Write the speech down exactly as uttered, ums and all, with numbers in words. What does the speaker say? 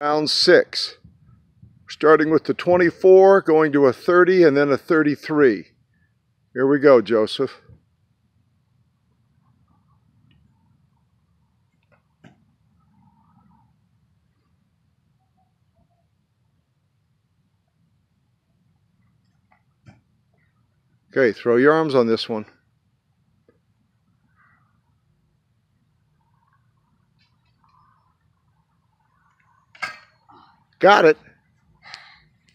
Round six. Starting with the twenty-four, going to a thirty, and then a thirty-three. Here we go, Joseph. Okay, throw your arms on this one. Got it.